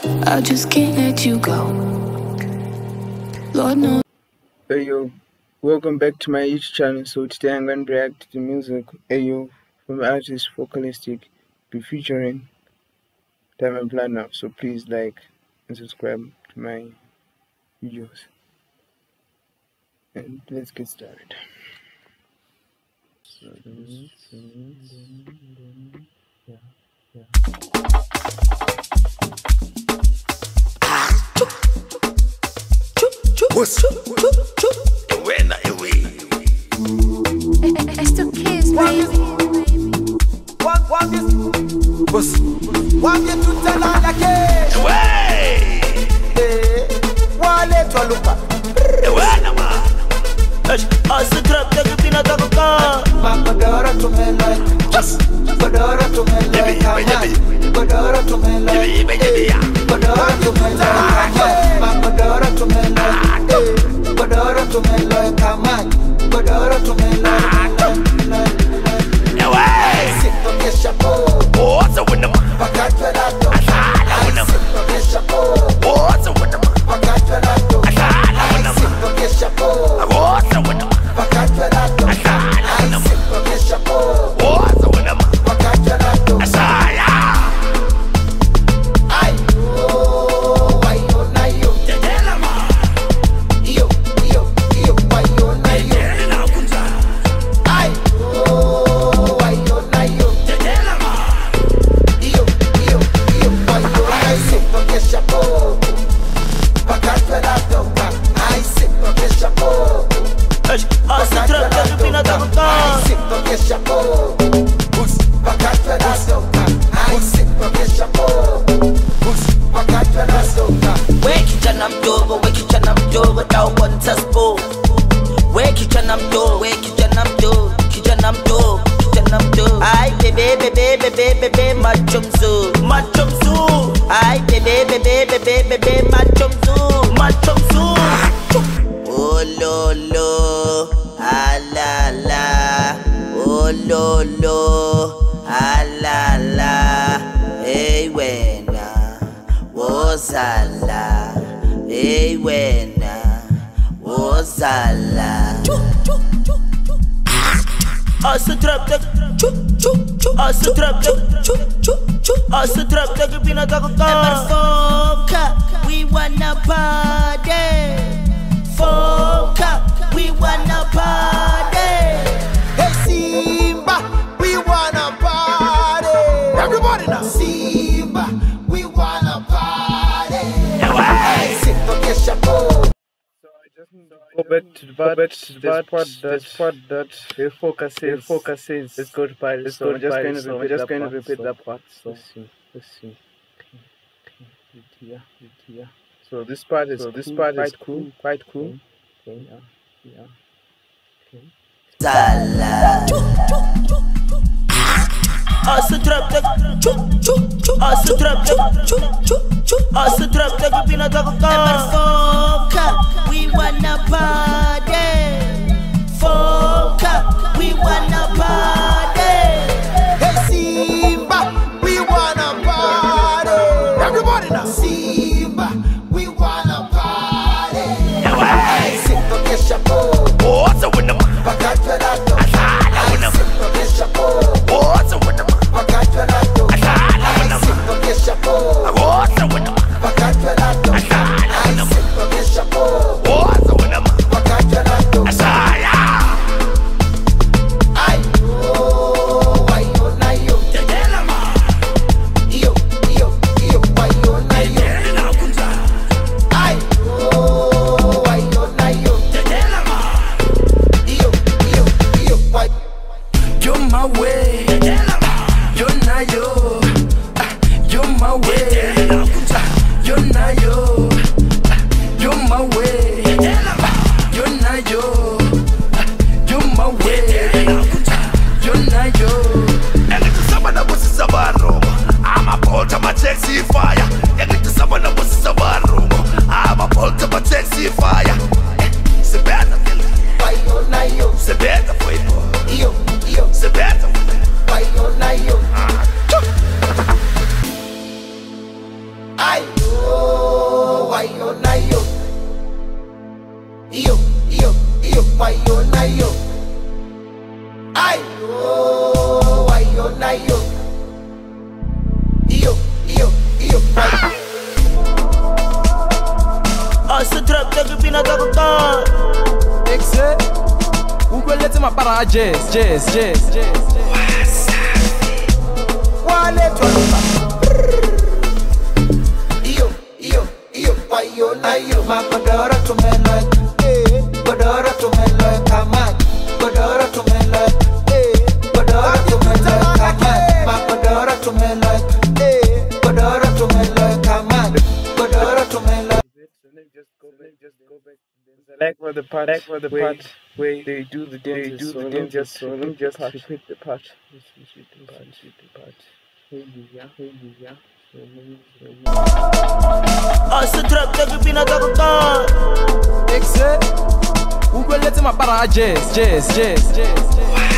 I just can't let you go. Lord knows. Hey yo, welcome back to my YouTube channel. So today I'm going to react to the music Ayo from artist Focalistic, be featuring Diamond Platnumz. So please like and subscribe to my videos. And let's get started. It's the kids, baby. Want you to tell her the case. Wale twalupa. Asa trap take pina takuka. Makodora tumela. Kodora tumela. Kodora tumela. Kodora tumela. Makodora tumela. Kodora tumela. Kama. Kodora tumela. Sipo kesha po. What's up with them? Pakatwelato. Asala with them. Sipo kesha po. What's up with them? Pakatwelato. Asala with them. Sipo kesha po. What's up with them? Pakatwelato. Asala with them. Sipo kesha po. What's up with them? Pakatwelato. Asala. Ayo na yo. Tetela ma. Yo. Ayo na yo. Tetela kunza. Ayo na yo. Tetela ma. Yo. Ayo na sipo kesha po. Pakatwelato. Ay sipo kesha po. Asa trap take pina takuka. Sipo kesha po. Pakatwelato. Ay sipo kesha po. Pakatwelato. Kijana mdogo, kijana mdogo, tauonta spo. Kijana mdogo, kijana mdogo, kijana mdogo, kijana mdogo. Ay bebe, macho mzuri, macho mzuri. Ay bebe, macho mzuri, macho mzuri. Oh lo, alala. Oh lo, alala. Hey wena, wozala. Hey wena, wozala. Asa trap take, asa trap take, asa trap take pina takuka. Foka, we wanna party. Foka, we wanna party. Hey Simba, we wanna party. Everybody now. Simba, we wanna party. Hey, sipo kesha po. So I just go back to the part that the focus says let's go to Paris. So I'm just going to repeat that part. So let's see. Yeah. So this part is quite cool. Okay. Yeah. Okay. Zala. Asa trap take, asa trap take pina takuka. Foka, we wanna party. Foka, we wanna party. Hey Simba, we wanna party. Everybody now. Simba, we wanna party. Hey, sipo kesha po. What's up with them? Pakatwelato. Asala with them. Sipo kesha po. What's up with them? Pakatwelato. Asala with them. Sipo kesha po. What's up with them? Pakatwelato. Asala with them. Sipo kesha po. What's up with them? Pakatwelato. Asala. Ayo nayo. Ayo, ayo nayo. Iyo, ayo. Asa trap take pina takuta. Exe, Google let my para jazz. Wale twaluka. Iyo, ayo nayo. Makodora tumelek, kodora tumelek kamak, kodora tumelek, kodora tumelek kamak, makodora tumelek, kodora tumelek kamak, kodora tumelek. Just go back. Like for the part where they do the dance, just repeat the part. Asa trap take pina takuta. Exe, Google let my para jazz.